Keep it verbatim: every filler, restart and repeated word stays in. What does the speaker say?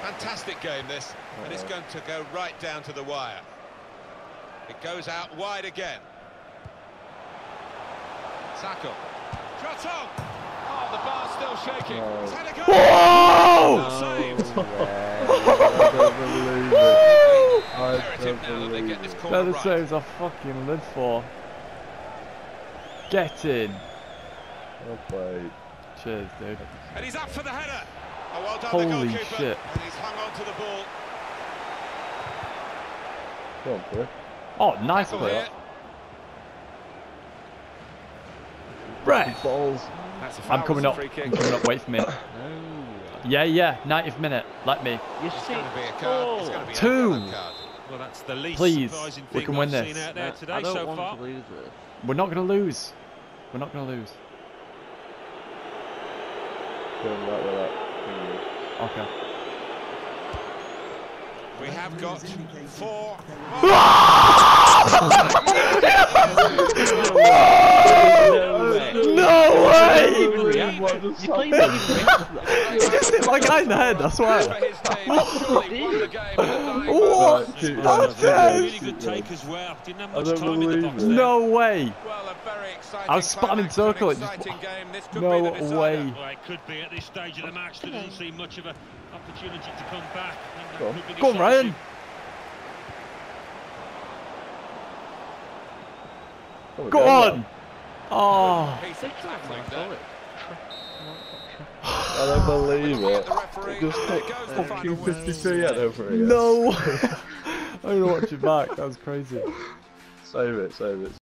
Fantastic game this, and it's going to go right down to the wire. It goes out wide again. Sacco. Shot on! Oh, the bar's still shaking. Oh. He's had a go. Whoa! Well saved. I don't believe it. They're the saves I fucking live for. Get in. Well played. Cheers, dude. And he's up for the header. Oh, well done, Holy the goalkeeper. shit. And he's hung on to the ball. Go on, Chris. Oh, nice Tackle play. here. Right. Balls. That's a foul, I'm coming it's a up. free kick. I'm coming up. Wait for me. No. Yeah, yeah. ninetieth minute. Let me. You It's see, going to be a card. It's going to be Two. a yellow card. Well, that's the least Please, surprising we thing can win I've this. seen out there I today don't so want far. to lose it. We're not going to lose. We're not going to lose. Going right with that. Okay. We have got four. No way! You played me. He just hit my guy in the head, I swear. What? Really good take as well. Didn't have I much don't time in the believe box it. there. No way! Well, a very exciting I was spamming climax to an circle, it just- exciting game. This could No be the decider. way. Well, it could be at this stage of the match. There doesn't seem much of an opportunity to come back. And that Go on. could be Go on, Ryan! decisive. Oh, Go on! Oh! Piece of tackling there. I don't believe Looking at it. the referee, It just and there took goes the fucking final whistle. fifty-two yet over here. No! I'm gonna watch it back, that was crazy. Save it, save it.